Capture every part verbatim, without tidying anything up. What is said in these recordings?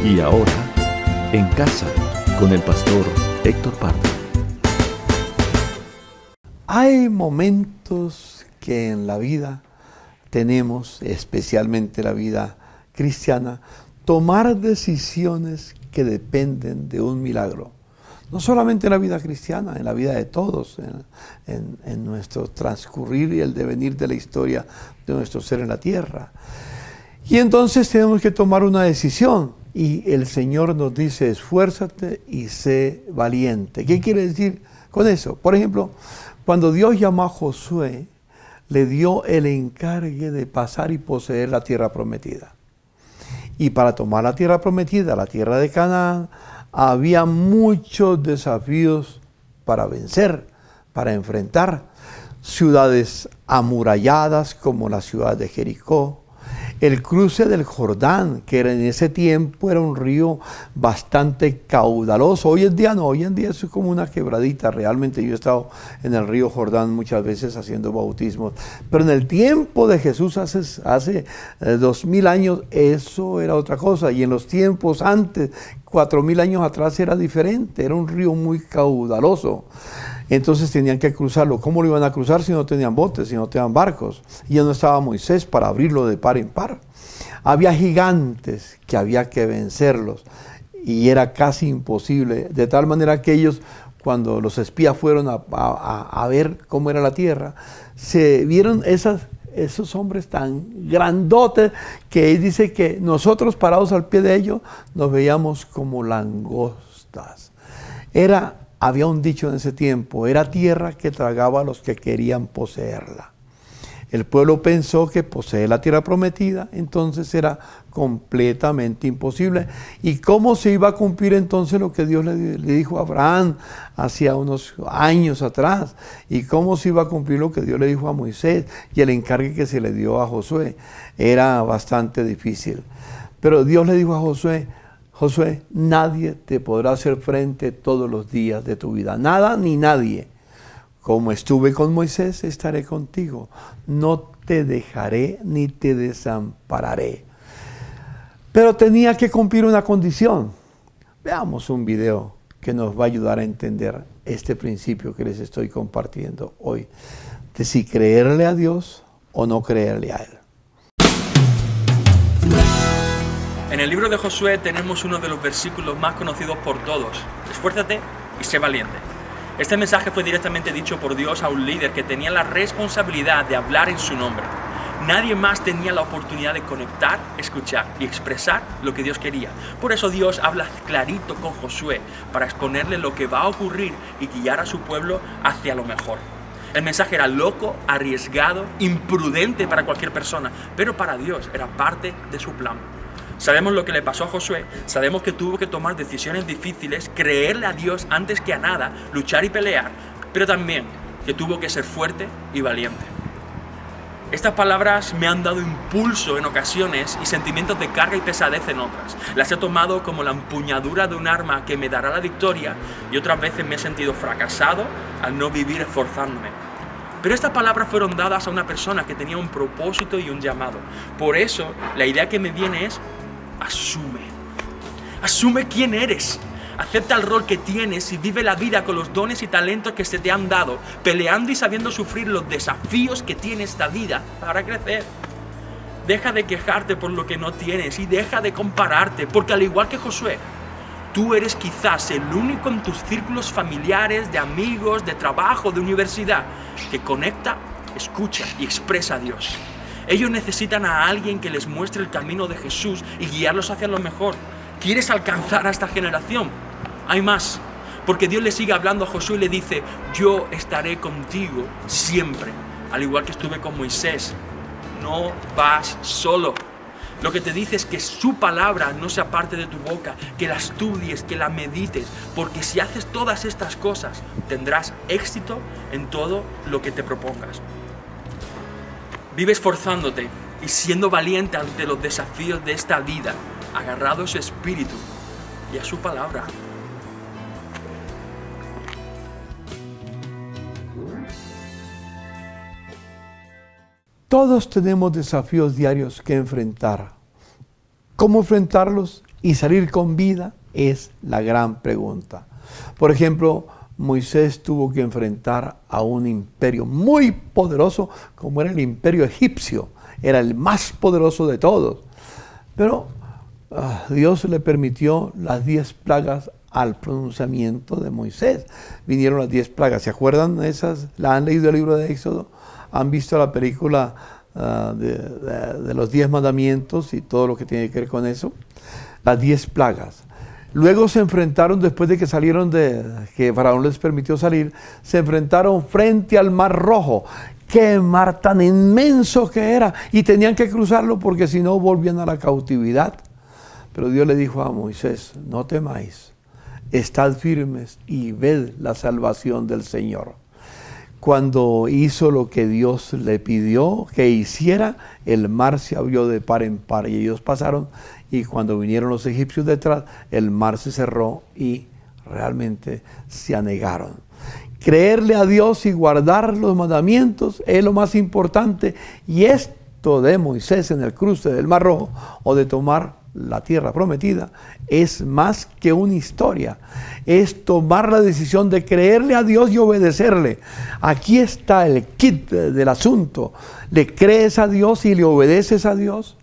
Y ahora, en casa, con el pastor Héctor Pardo. Hay momentos que en la vida tenemos, especialmente la vida cristiana, tomar decisiones que dependen de un milagro. No solamente en la vida cristiana, en la vida de todos, en, en, en nuestro transcurrir y el devenir de la historia de nuestro ser en la tierra. Y entonces tenemos que tomar una decisión. Y el Señor nos dice, esfuérzate y sé valiente. ¿Qué quiere decir con eso? Por ejemplo, cuando Dios llamó a Josué, le dio el encargue de pasar y poseer la tierra prometida. Y para tomar la tierra prometida, la tierra de Canaán, había muchos desafíos para vencer, para enfrentar. Ciudades amuralladas como la ciudad de Jericó, el cruce del Jordán, que era en ese tiempo era un río bastante caudaloso. Hoy en día no, hoy en día eso es como una quebradita. Realmente yo he estado en el río Jordán muchas veces haciendo bautismos. Pero en el tiempo de Jesús, hace, hace eh, dos mil años, eso era otra cosa. Y en los tiempos antes, cuatro mil años atrás, era diferente. Era un río muy caudaloso. Entonces tenían que cruzarlo. ¿Cómo lo iban a cruzar si no tenían botes, si no tenían barcos? Y ya no estaba Moisés para abrirlo de par en par. Había gigantes que había que vencerlos y era casi imposible. De tal manera que ellos, cuando los espías fueron a, a, a ver cómo era la tierra, se vieron esas, esos hombres tan grandotes que él dice que nosotros parados al pie de ellos nos veíamos como langostas. Era... Había un dicho en ese tiempo, era tierra que tragaba a los que querían poseerla. El pueblo pensó que poseer la tierra prometida, entonces era completamente imposible. ¿Y cómo se iba a cumplir entonces lo que Dios le, le dijo a Abraham hacía unos años atrás? ¿Y cómo se iba a cumplir lo que Dios le dijo a Moisés y el encargue que se le dio a Josué? Era bastante difícil. Pero Dios le dijo a Josué, Josué, nadie te podrá hacer frente todos los días de tu vida. Nada ni nadie. Como estuve con Moisés, estaré contigo. No te dejaré ni te desampararé. Pero tenía que cumplir una condición. Veamos un video que nos va a ayudar a entender este principio que les estoy compartiendo hoy. De si creerle a Dios o no creerle a Él. En el libro de Josué tenemos uno de los versículos más conocidos por todos. Esfuérzate y sé valiente. Este mensaje fue directamente dicho por Dios a un líder que tenía la responsabilidad de hablar en su nombre. Nadie más tenía la oportunidad de conectar, escuchar y expresar lo que Dios quería. Por eso Dios habla clarito con Josué para exponerle lo que va a ocurrir y guiar a su pueblo hacia lo mejor. El mensaje era loco, arriesgado, imprudente para cualquier persona, pero para Dios era parte de su plan. Sabemos lo que le pasó a Josué, sabemos que tuvo que tomar decisiones difíciles, creerle a Dios antes que a nada, luchar y pelear, pero también que tuvo que ser fuerte y valiente. Estas palabras me han dado impulso en ocasiones y sentimientos de carga y pesadez en otras. Las he tomado como la empuñadura de un arma que me dará la victoria y otras veces me he sentido fracasado al no vivir esforzándome. Pero estas palabras fueron dadas a una persona que tenía un propósito y un llamado. Por eso, la idea que me viene es, asume. Asume quién eres. Acepta el rol que tienes y vive la vida con los dones y talentos que se te han dado, peleando y sabiendo sufrir los desafíos que tiene esta vida para crecer. Deja de quejarte por lo que no tienes y deja de compararte, porque al igual que Josué, tú eres quizás el único en tus círculos familiares, de amigos, de trabajo, de universidad, que conecta, escucha y expresa a Dios. Ellos necesitan a alguien que les muestre el camino de Jesús y guiarlos hacia lo mejor. ¿Quieres alcanzar a esta generación? Hay más, porque Dios le sigue hablando a Josué y le dice, yo estaré contigo siempre, al igual que estuve con Moisés. No vas solo. Lo que te dice es que su palabra no se aparte de tu boca, que la estudies, que la medites, porque si haces todas estas cosas, tendrás éxito en todo lo que te propongas. Vive esforzándote y siendo valiente ante los desafíos de esta vida, agarrado a su espíritu y a su palabra. Todos tenemos desafíos diarios que enfrentar. ¿Cómo enfrentarlos? y salir con vida es la gran pregunta. Por ejemplo, Moisés tuvo que enfrentar a un imperio muy poderoso como era el imperio egipcio. Era el más poderoso de todos. Pero uh, Dios le permitió las diez plagas al pronunciamiento de Moisés. Vinieron las diez plagas. ¿Se acuerdan de esas? ¿La han leído el libro de Éxodo? ¿Han visto la película uh, de, de, de los diez mandamientos y todo lo que tiene que ver con eso? Las diez plagas. Luego se enfrentaron, después de que salieron de, que Faraón les permitió salir, se enfrentaron frente al Mar Rojo. ¡Qué mar tan inmenso que era! Y tenían que cruzarlo porque si no volvían a la cautividad. Pero Dios le dijo a Moisés, no temáis, estad firmes y ved la salvación del Señor. Cuando hizo lo que Dios le pidió que hiciera, el mar se abrió de par en par y ellos pasaron. Y cuando vinieron los egipcios detrás, el mar se cerró y realmente se anegaron. Creerle a Dios y guardar los mandamientos es lo más importante. Y esto de Moisés en el cruce del Mar Rojo o de tomar la tierra prometida es más que una historia. Es tomar la decisión de creerle a Dios y obedecerle. Aquí está el kit del asunto. ¿Le crees a Dios y le obedeces a Dios?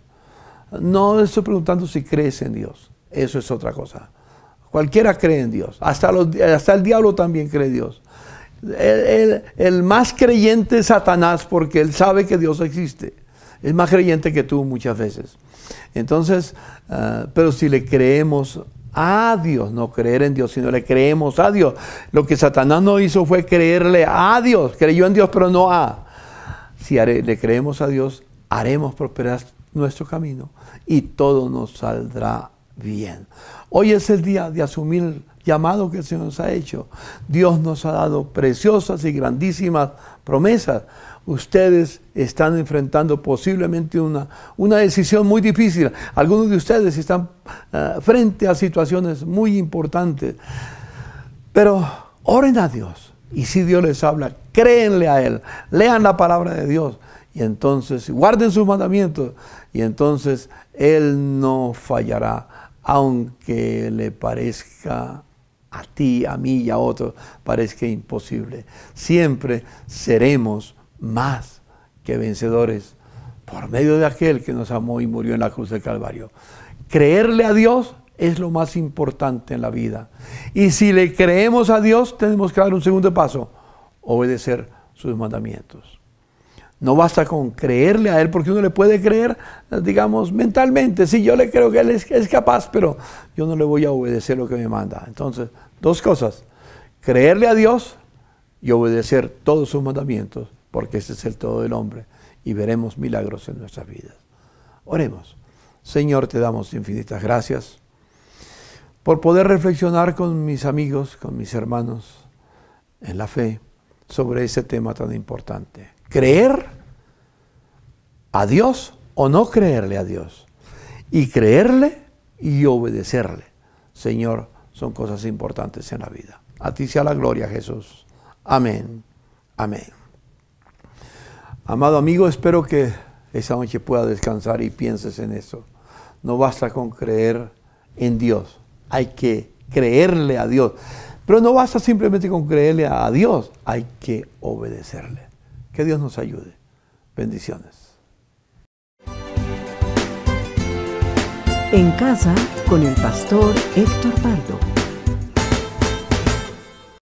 No estoy preguntando si crees en Dios. Eso es otra cosa. Cualquiera cree en Dios. Hasta, los, hasta el diablo también cree en Dios. El, el, el más creyente es Satanás porque él sabe que Dios existe. Es más creyente que tú muchas veces. Entonces, uh, pero si le creemos a Dios, no creer en Dios, sino le creemos a Dios. Lo que Satanás no hizo fue creerle a Dios. Creyó en Dios, pero no a. Si haré, le creemos a Dios, haremos prosperar nuestro camino y todo nos saldrá bien. Hoy es el día de asumir el llamado que el Señor nos ha hecho. Dios nos ha dado preciosas y grandísimas promesas. Ustedes están enfrentando posiblemente una, una decisión muy difícil. Algunos de ustedes están uh, frente a situaciones muy importantes. Pero oren a Dios. Y si Dios les habla, créenle a Él. Lean la palabra de Dios. Y entonces guarden sus mandamientos. Y entonces Él no fallará. Aunque le parezca a ti, a mí y a otros, parezca imposible. Siempre seremos más que vencedores por medio de aquel que nos amó y murió en la cruz del Calvario. Creerle a Dios es lo más importante en la vida. Y si le creemos a Dios, tenemos que dar un segundo paso, obedecer sus mandamientos. No basta con creerle a Él, porque uno le puede creer, digamos, mentalmente. Sí, yo le creo que Él es, es capaz, pero yo no le voy a obedecer lo que me manda. Entonces, dos cosas, creerle a Dios y obedecer todos sus mandamientos, porque ese es el todo del hombre, y veremos milagros en nuestras vidas. Oremos. Señor, te damos infinitas gracias por poder reflexionar con mis amigos, con mis hermanos en la fe sobre ese tema tan importante. Creer a Dios o no creerle a Dios. Y creerle y obedecerle. Señor, son cosas importantes en la vida. A ti sea la gloria, Jesús. Amén. Amén. Amado amigo, espero que esa noche pueda descansar y pienses en eso. No basta con creer en Dios. Hay que creerle a Dios. Pero no basta simplemente con creerle a Dios. Hay que obedecerle. Que Dios nos ayude. Bendiciones. En casa con el pastor Héctor Pardo.